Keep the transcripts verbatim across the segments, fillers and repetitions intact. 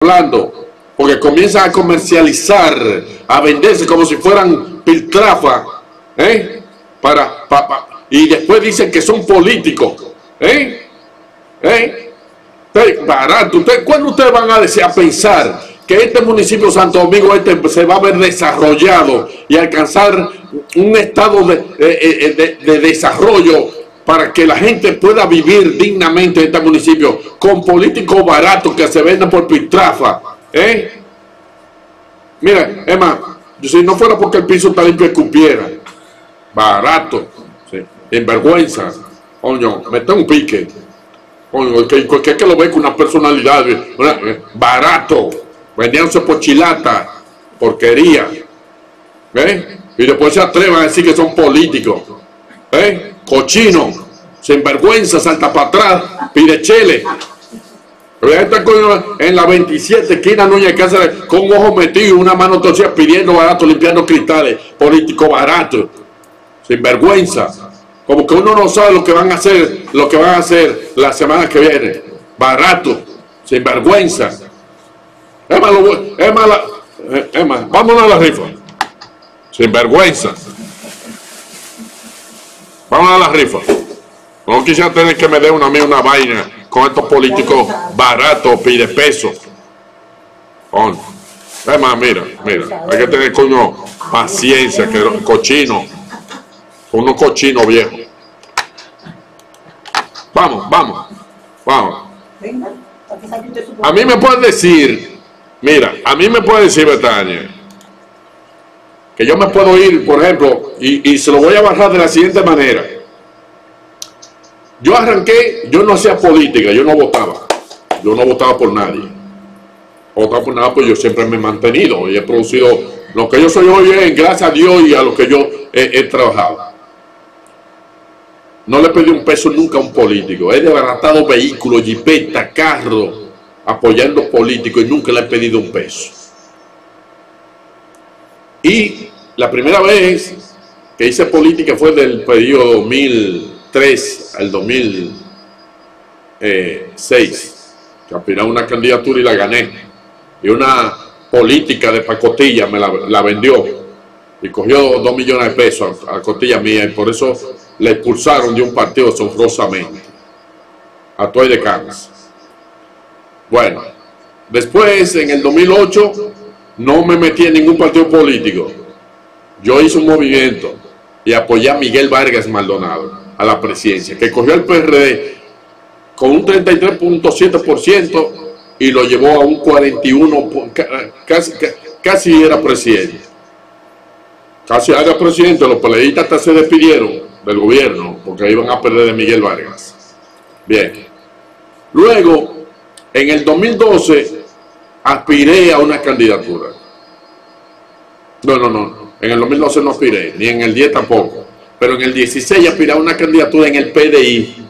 hablando, porque comienzan a comercializar, a venderse como si fueran piltrafa, ¿eh? Para, pa, pa, y después dicen que son políticos, ¿eh? ¿Eh? Barato. ¿Usted, ¿Cuándo ustedes van a, decir, a pensar que este municipio Santo Domingo este se va a ver desarrollado y alcanzar un estado de, de, de, de desarrollo para que la gente pueda vivir dignamente en este municipio con políticos baratos que se venden por pistrafa? ¿Eh? Mira, Emma, si no fuera porque el piso está limpio, escupiera. Barato, sí, en vergüenza. Coño, mete un pique. Coño, que, que, que lo ve con una personalidad. Una, eh, barato. Vendíanse por chilata, porquería. ¿Eh? Y después se atrevan a decir que son políticos. ¿Eh? Cochino, sinvergüenza, salta para atrás, pide chele. Está en la veintisiete, esquina Núñez Cáceres, con un ojo metido y una mano torcida pidiendo barato, limpiando cristales. Político barato, sinvergüenza. Como que uno no sabe lo que van a hacer, lo que van a hacer la semana que viene. Barato, sinvergüenza. Emma, lo, Emma, la, Emma, vámonos a la rifa. Sinvergüenza. Vámonos a la rifa. No quisiera tener que me dé una, una vaina con estos políticos baratos, pide peso. Con. Emma, mira, mira. Hay que tener, coño, paciencia, que cochino. Unos cochinos viejos. Vamos, vamos, vamos. A mí me pueden decir, mira, a mí me puede decir, Betania, que yo me puedo ir, por ejemplo, y, y se lo voy a bajar de la siguiente manera. Yo arranqué, yo no hacía política, yo no votaba. Yo no votaba por nadie. No votaba por nada, pues yo siempre me he mantenido y he producido lo que yo soy hoy, es gracias a Dios y a lo que yo he, he trabajado. No le pedí un peso nunca a un político. He desbaratado vehículos, jipeta, carro, apoyando políticos y nunca le he pedido un peso. Y la primera vez que hice política fue del periodo dos mil tres al dos mil seis, que aspiré a una candidatura y la gané. Y una política de pacotilla me la, la vendió y cogió dos millones de pesos a la costilla mía, y por eso le expulsaron de un partido sonrosamente, a Toy de Canas. Bueno, después en el dos mil ocho no me metí en ningún partido político. Yo hice un movimiento y apoyé a Miguel Vargas Maldonado a la presidencia, que cogió el P R D con un treinta y tres punto siete por ciento y lo llevó a un cuarenta y uno por ciento, casi, casi era presidente. Casi era presidente, los peleadistas hasta se despidieron del gobierno porque iban a perder de Miguel Vargas. Bien. Luego, en el dos mil doce, aspiré a una candidatura. No, no, no. En el dos mil doce no aspiré, ni en el diez tampoco. Pero en el dieciséis aspiré a una candidatura en el P D I.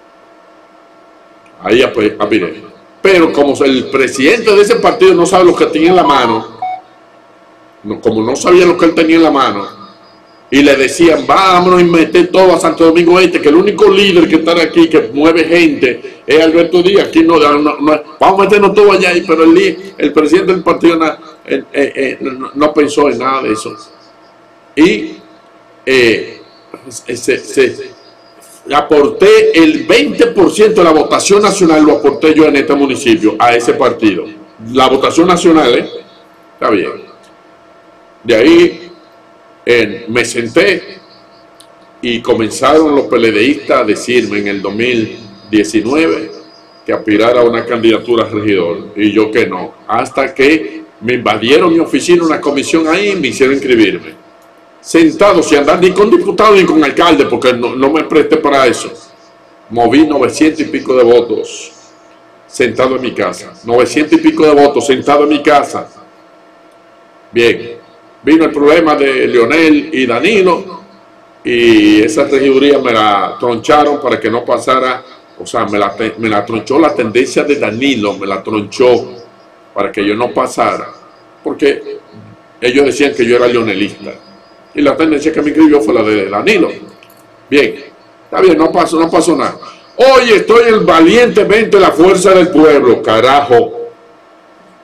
Ahí aspiré. Pero como el presidente de ese partido no sabe lo que tenía en la mano, como no sabía lo que él tenía en la mano, y le decían, vámonos y meter todo a Santo Domingo Este, que el único líder que está aquí, que mueve gente, es Alberto Díaz. Aquí no, no, no vamos a meternos todo allá, pero el, el presidente del partido no, eh, eh, no, no pensó en nada de eso. Y eh, se, se, aporté el veinte por ciento de la votación nacional, lo aporté yo en este municipio, a ese partido. La votación nacional, ¿eh? Está bien. De ahí eh, me senté y comenzaron los peledeístas a decirme en el dos mil diecinueve que aspirara a una candidatura a regidor, y yo que no, hasta que me invadieron mi oficina, una comisión ahí, y me hicieron inscribirme. Sentado, sin andar ni con diputado ni con alcalde, porque no, no me presté para eso. Moví novecientos y pico de votos sentado en mi casa. novecientos y pico de votos sentado en mi casa. Bien. Vino el problema de Leonel y Danilo, y esa regiduría me la troncharon para que no pasara, o sea, me la, me la tronchó la tendencia de Danilo, me la tronchó para que yo no pasara, porque ellos decían que yo era leonelista, y la tendencia que me inscribió fue la de Danilo. Bien, está bien, no pasó, no pasó nada. Hoy estoy en el valientemente la fuerza del pueblo, carajo.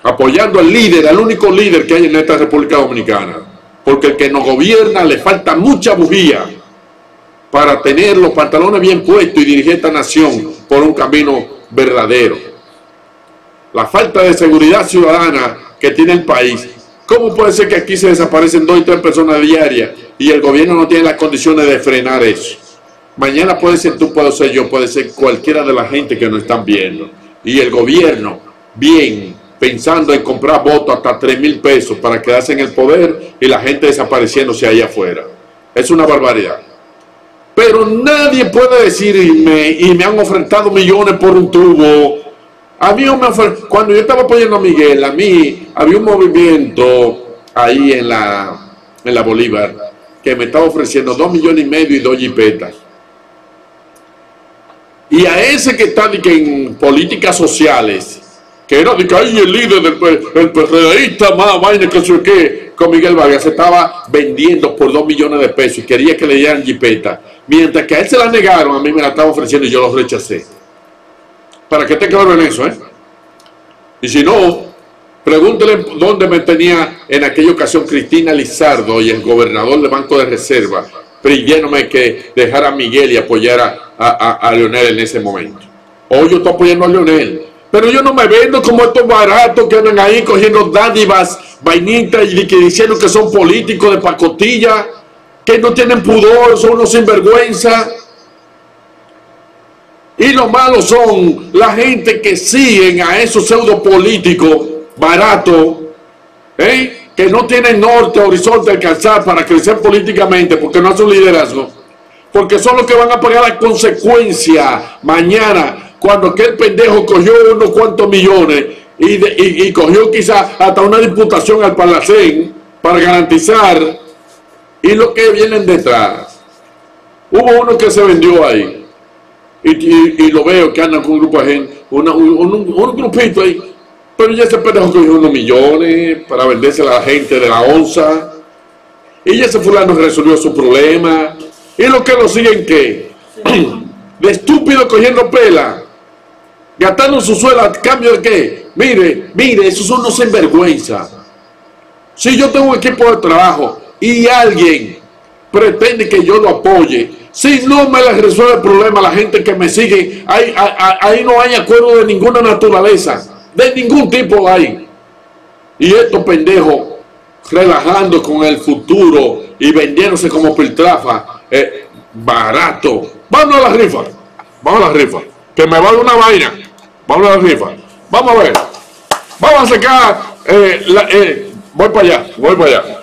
apoyando al líder, al único líder que hay en esta República Dominicana, porque el que nos gobierna le falta mucha bujía para tener los pantalones bien puestos y dirigir esta nación por un camino verdadero. La falta de seguridad ciudadana que tiene el país. ¿Cómo puede ser que aquí se desaparecen dos y tres personas diarias y el gobierno no tiene las condiciones de frenar eso? Mañana puede ser tú, puedo ser yo, puede ser cualquiera de la gente que nos están viendo. Y el gobierno, bien, pensando en comprar votos hasta tres mil pesos para quedarse en el poder y la gente desapareciéndose ahí afuera. Es una barbaridad. Pero nadie puede decir, y me, y me han ofertado millones por un tubo. A mí me ofre... Cuando yo estaba apoyando a Miguel, a mí había un movimiento ahí en la, en la Bolívar que me estaba ofreciendo dos millones y medio y dos jipetas. Y a ese que está de que en políticas sociales, que era de que ahí el líder del el PRDista más vaina que sé qué, con Miguel Vargas, se estaba vendiendo por dos millones de pesos y quería que le dieran jipeta. Mientras que a él se la negaron, a mí me la estaba ofreciendo y yo los rechacé. Para que esté claro en eso, ¿eh? Y si no, pregúntele dónde me tenía en aquella ocasión Cristina Lizardo y el gobernador del Banco de Reserva, pidiéndome que dejara a Miguel y apoyara a, a, a Leonel en ese momento. Hoy yo estoy apoyando a Leonel, pero yo no me vendo como estos baratos que andan ahí cogiendo dádivas, vainitas y que diciendo que son políticos de pacotilla, que no tienen pudor, son unos sinvergüenza. Y los malos son la gente que siguen a esos pseudo políticos baratos, ¿eh? Que no tienen norte, horizonte, alcanzar para crecer políticamente, porque no hacen liderazgo, porque son los que van a pagar la consecuencia mañana, cuando aquel pendejo cogió unos cuantos millones y, de, y, y cogió quizás hasta una diputación al Palacén para garantizar, y lo que vienen detrás. Hubo uno que se vendió ahí. Y, y, y lo veo que andan con un grupo de gente, una, un, un, un grupito ahí, pero ya ese pendejo cogió unos millones para venderse a la gente de la onza, y ya ese fulano resolvió su problema, y lo que lo siguen, ¿qué? De estúpido cogiendo pela, gastando su suela a cambio de ¿qué? Mire, mire, esos son unos sinvergüenza. Si yo tengo un equipo de trabajo y alguien pretende que yo lo apoye, si no me les resuelve el problema, la gente que me sigue, ahí, ahí, ahí no hay acuerdo de ninguna naturaleza, de ningún tipo hay. Y estos pendejos relajando con el futuro y vendiéndose como piltrafa, eh, barato. Vamos a la rifa, vamos a la rifa, que me vale una vaina. Vamos a la rifa, vamos a ver, vamos a sacar, eh, la, eh, voy para allá, voy para allá,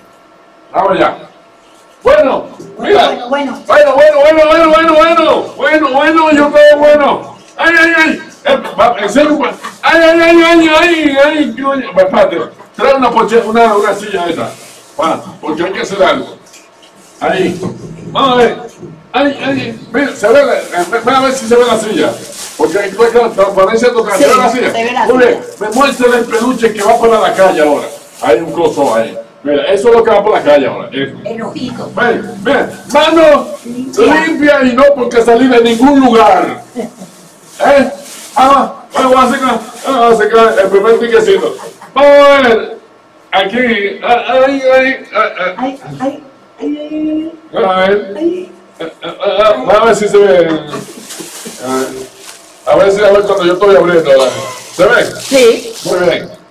vamos allá. Bueno, mira, bueno, bueno, bueno, bueno, bueno, bueno, bueno, bueno, bueno, yo creo bueno. Ay, ay, ay, en serio, ay, ay, ay, ay, ay, ay, ay, espérate, trae una poche, una, una silla esa, para, porque hay que hacer algo. Ahí, vamos a ver, ay, ay, mira, se ve, ven a ver si se ve la silla, porque hay que la transparencia tocar, ¿se ve la silla? Muy bien, me muestra el peluche que va para la calle ahora, hay un coso ahí. Mira, eso es lo que va por la calle ahora. El ojito. Ven, ven, mano limpia. limpia y no porque salir de ningún lugar. ¿Eh? Ah, bueno, vamos a sacar, vamos a sacar el primer tiquecito. Vamos a ver. Aquí. Ahí, ahí, ahí. Ay, ay, ay. A ver. Vamos a ver si se ve. A ver si a ver cuando yo estoy abriendo. ¿Se ve? Sí. Muy bien.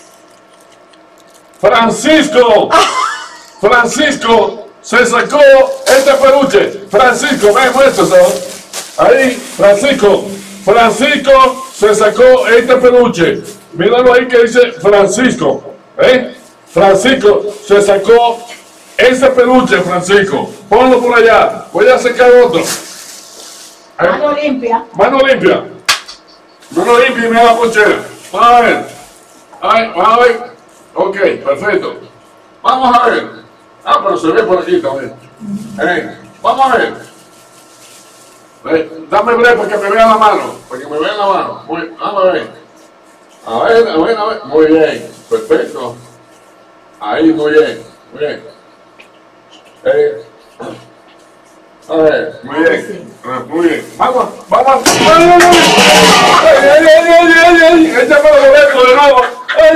Francisco, Francisco se sacó este peluche. Francisco, ven, muéstralo. Ahí, Francisco, Francisco se sacó este peluche. Míralo ahí que dice Francisco. ¿Eh? Francisco se sacó ese peluche, Francisco. Ponlo por allá. Voy a sacar otro. Mano limpia. Mano limpia. Mano limpia y mira la ponchera. Vamos a ver. Ay, vamos a ver. Ok, perfecto. Vamos a ver. Ah, pero se ve por aquí también. Eh, vamos a ver. Eh, dame breve para que me vean la mano. Para que me vean la mano. Muy, vamos a ver. A ver, a ver, a ver. Muy bien. Perfecto. Ahí, muy bien. Muy bien. Eh, a ver, muy bien. Ah, muy bien. Vamos, vamos. ¡Ay, ay, ay! ¡Ay, ay, ay, ay! ¡Échame los boletos de nuevo! ¡Ay,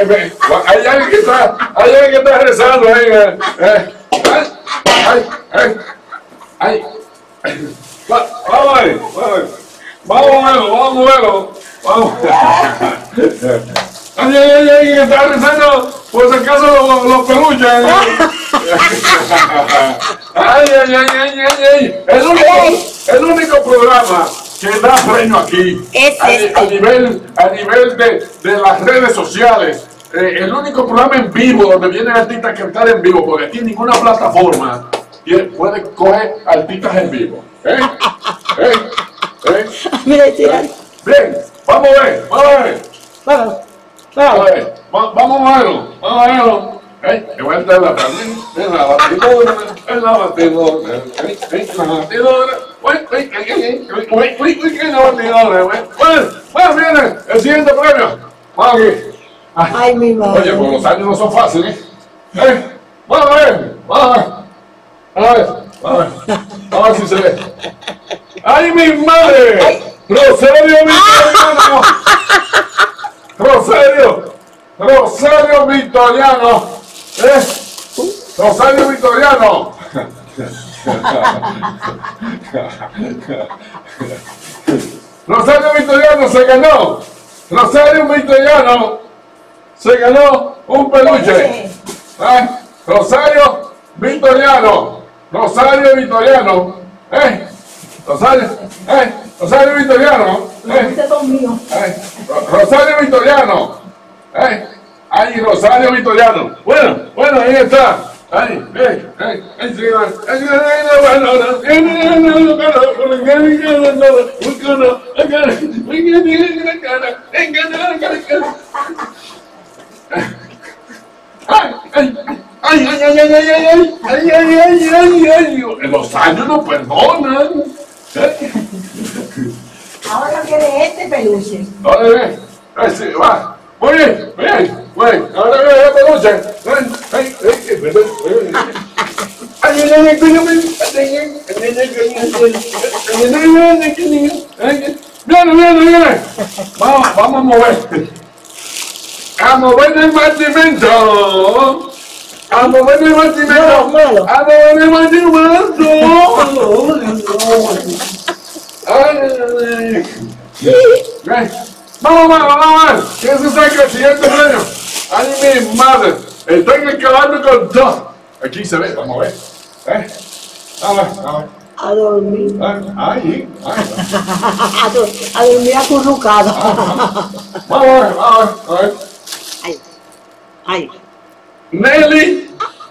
hay alguien que está, hay alguien que está rezando ahí. Eh, eh, ay, ay, ay, ay. Va, vamos ahí, vamos a verlo, vamos a verlo, vamos. Ay, ay, ay, ay, que está rezando, por si acaso los, los peluches. Ay, ay, ay, ay, ay, ay. El único, el único programa que da premio aquí, a, a nivel, a nivel de, de las redes sociales, eh, el único programa en vivo donde vienen artistas a cantar en vivo, porque aquí ninguna plataforma puede coger artistas en vivo. ¿Eh? ¿Eh? ¿Eh? ¿Eh? Bien, vamos a ver, vamos a ver. Vamos, vamos a ver, Va, vamos a verlo, vamos a verlo. ¿Eh? Que va a estar la también, en la batidora, en la batidora, en la batidora. Uy, uy, uy, uy, uy, uy, uy, en la batidora. Bueno, bueno, viene el siguiente premio. Vamos aquí. Ay, Ay mi madre. Oye, pues los años no son fáciles. ¿Eh? Vamos a ver, vamos a ver. Vamos a ver, vamos a ver. Vamos a ver si se ve. ¡Ay, mi madre! ¡Rosario Victoriano! ¡Rosario! ¡Rosario Victoriano! ¿Eh? ¡Rosario Victoriano! ¡Rosario Victoriano se ganó! ¡Rosario Victoriano se ganó un peluche! ¿Eh? ¡Rosario Victoriano! ¡Rosario Victoriano! ¿Eh? Rosario, ¿eh? Rosario Victoriano, ¿eh? ¿Eh? Rosario Victoriano, ¿eh? Ay, Rosario Victoriano. Bueno, bueno, ahí está. Ay, eh, eh, ay, sí, ay, ay, ay, ay, ay, ay, ay, ay, ay, ay, ay, ay, los años no perdonan. Ahora quiere este peluche. Ahora bien, ahí sí, va. Muy bien, bien, bien. Ahora bien, el peluche. Ay, ay, ay, ay, viene, viene, viene. Vamos, vamos a mover. A mover el mantimento. A mover el mantimento. A mover el mantimento. Ay, ay, ay. Vamos, vamos, vamos. ¿Quién se saca el siguiente premio? Ay, mi madre. Estoy acabando con todo. Aquí se ve, vamos a ver. ¿Eh? Vamos a ver, vamos a ver. A dormir. Ay, ay, a, do a dormir acurrucado. Vamos a ver, vamos a ver, a ver. Ay, ay. Nelly.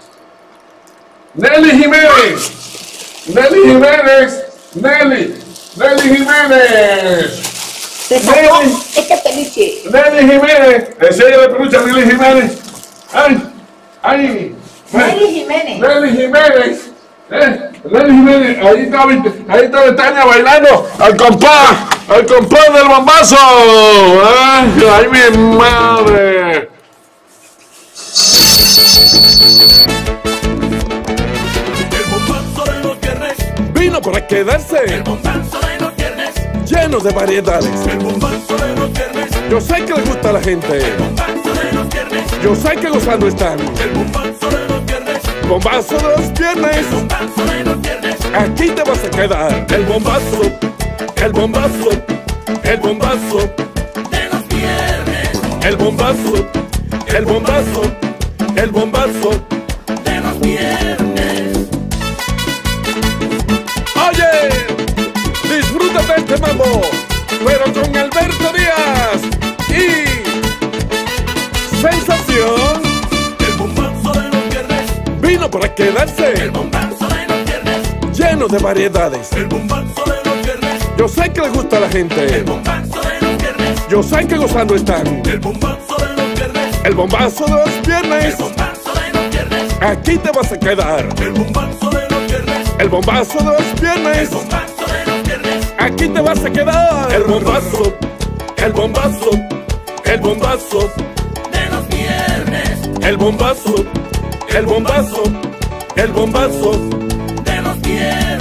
Nelly Jiménez. Nelly Jiménez. Nelly. Nelly Jiménez. Se sacó este peluche. Nelly Jiménez. Ese ella le peluche a Nelly Jiménez. Ay, ay. Nelly Jiménez. Nelly Jiménez. Eh, Nelly Jiménez. Ahí está, ahí está Betania bailando al compás, al compás del bombazo. Ay, ay, mi madre. El bombazo de los viernes vino para quedarse. El bombazo de los viernes Lleno de variedades. El bombazo de los viernes Yo sé que le gusta a la gente. El bombazo de los viernes Yo sé que gozando están. El bombazo de los viernes Bombazo de los viernes. El bombazo de los viernes Aquí te vas a quedar. El bombazo, el bombazo, el bombazo de los viernes El bombazo, el bombazo, el bombazo de los viernes Oye, disfrútate este mambo, pero con Alberto Díaz y Sensación. El bombazo de los viernes Vino para quedarse. El bombazo de los viernes Lleno de variedades. El bombazo de los viernes Yo sé que le gusta a la El gente. bombazo de los viernes Yo sé que gozando están. El bombazo de los viernes El bombazo de los El viernes bombazo de los viernes Aquí te vas a quedar. El bombazo de los viernes El bombazo de los El viernes bombazo de los viernes Aquí te vas a quedar. El bombazo, el bombazo, el bombazo de los viernes El bombazo, el bombazo, el bombazo de los viernes